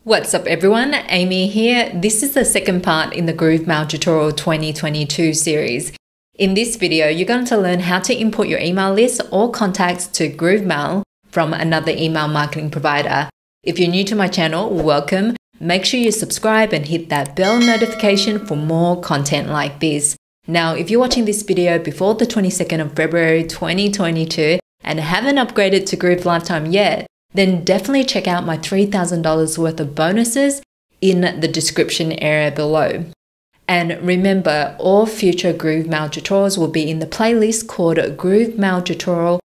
What's up everyone, Amy here. This is the second part in the GrooveMail Tutorial 2022 series. In this video, you're going to learn how to import your email list or contacts to GrooveMail from another email marketing provider. If you're new to my channel, welcome. Make sure you subscribe and hit that bell notification for more content like this. Now, if you're watching this video before the 22nd of February 2022 and haven't upgraded to Groove Lifetime yet, then definitely check out my $3,000 worth of bonuses in the description area below. And remember, all future GrooveMail tutorials will be in the playlist called GrooveMail Tutorial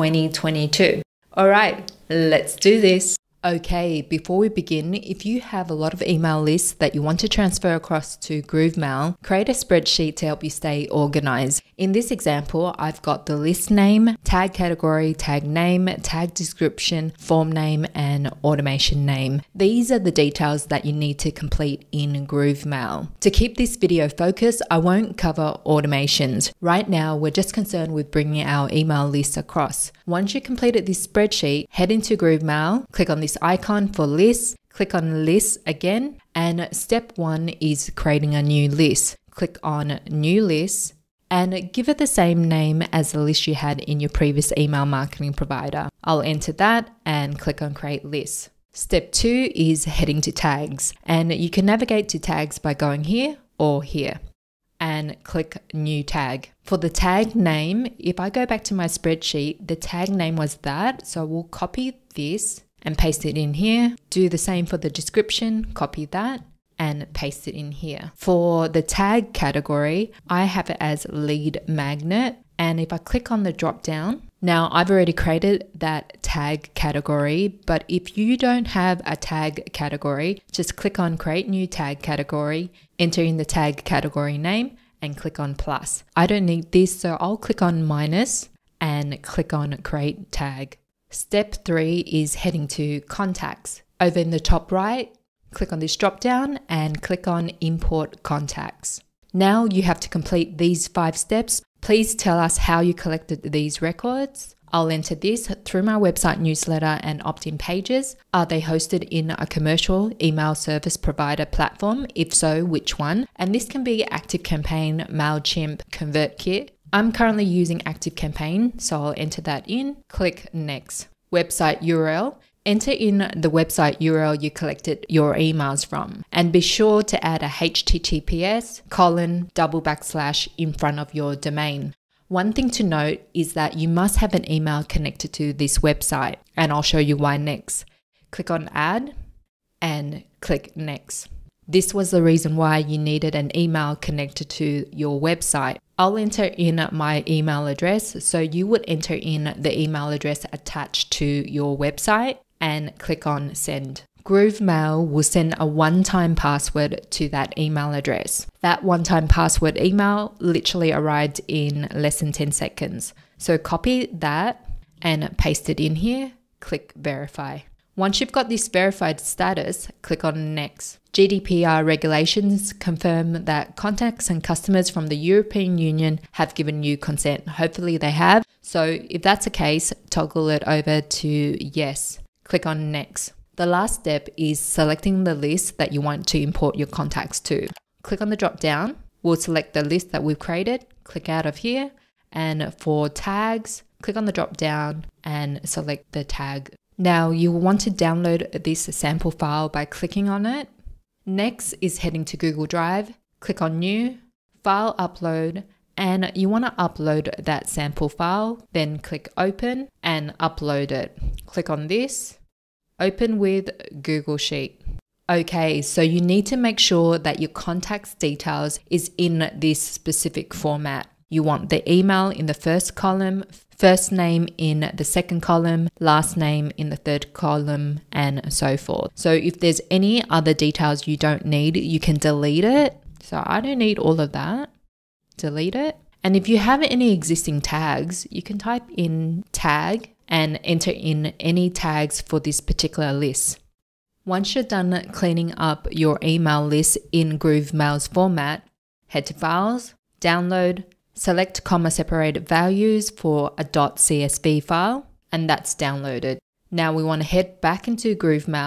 2022. All right, let's do this. Okay, before we begin, if you have a lot of email lists that you want to transfer across to GrooveMail, create a spreadsheet to help you stay organized. In this example, I've got the list name, tag category, tag name, tag description, form name, and automation name. These are the details that you need to complete in GrooveMail. To keep this video focused, I won't cover automations. Right now, we're just concerned with bringing our email list across. Once you completed this spreadsheet, head into GrooveMail, click on this icon for lists, click on lists again, and step 1 is creating a new list. Click on new list and give it the same name as the list you had in your previous email marketing provider. I'll enter that and click on create list. Step 2 is heading to tags, and you can navigate to tags by going here or here and click new tag. For the tag name, if I go back to my spreadsheet, the tag name was that, so we'll copy this and paste it in here. Do the same for the description, copy that and paste it in here. For the tag category, I have it as lead magnet. And if I click on the drop down, now I've already created that tag category, but if you don't have a tag category, just click on create new tag category, enter in the tag category name and click on plus. I don't need this, so I'll click on minus and click on create tag. Step 3 is heading to contacts. Over in the top right, click on this drop down and click on import contacts. Now you have to complete these 5 steps. Please tell us how you collected these records. I'll enter this through my website newsletter and opt-in pages. Are they hosted in a commercial email service provider platform? If so, which one? And this can be ActiveCampaign, MailChimp, ConvertKit. I'm currently using ActiveCampaign, so I'll enter that in. Click next. Website URL. Enter in the website URL you collected your emails from, and be sure to add a https:// in front of your domain. One thing to note is that you must have an email connected to this website, and I'll show you why next. Click on add and click next. This was the reason why you needed an email connected to your website. I'll enter in my email address, so you would enter in the email address attached to your website and click on send. GrooveMail will send a one-time password to that email address. That one-time password email literally arrived in less than 10 seconds. So copy that and paste it in here, click verify. Once you've got this verified status, click on next. GDPR regulations confirm that contacts and customers from the European Union have given you consent. Hopefully they have. So if that's the case, toggle it over to yes. Click on next. The last step is selecting the list that you want to import your contacts to. Click on the drop down. We'll select the list that we've created. Click out of here. And for tags, click on the drop down and select the tag. Now you will want to download this sample file by clicking on it. Next is heading to Google Drive. Click on new, file upload, and you want to upload that sample file. Then click open and upload it. Click on this, open with Google Sheet. Okay, so you need to make sure that your contacts details is in this specific format. You want the email in the first column, first name in the second column, last name in the third column, and so forth. So if there's any other details you don't need, you can delete it. So I don't need all of that. Delete it. And if you have any existing tags, you can type in tag and enter in any tags for this particular list. Once you're done cleaning up your email list in GrooveMail's format, head to Files, Download, select comma-separated values for a .csv file, and that's downloaded. Now we want to head back into GrooveMail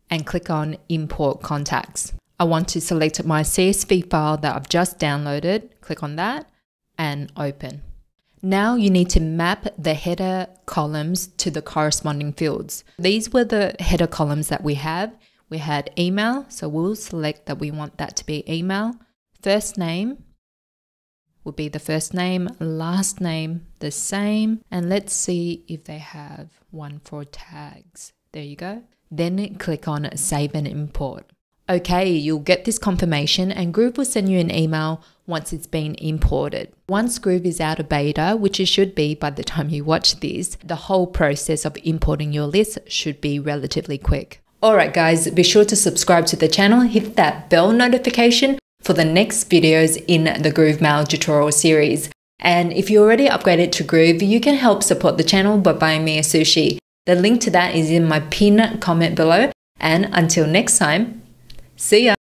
and click on Import Contacts. I want to select my CSV file that I've just downloaded, click on that and open. Now you need to map the header columns to the corresponding fields. These were the header columns that we have. We had email, so we'll select that we want that to be email. First name will be the first name, last name the same, and let's see if they have one for tags. There you go. Then click on Save and Import. Okay, you'll get this confirmation and Groove will send you an email once it's been imported. Once Groove is out of beta, which it should be by the time you watch this, the whole process of importing your list should be relatively quick. Alright guys, be sure to subscribe to the channel, hit that bell notification for the next videos in the Groove Mail tutorial series. And if you already upgraded to Groove, you can help support the channel by buying me a sushi. The link to that is in my pinned comment below. And until next time, see ya!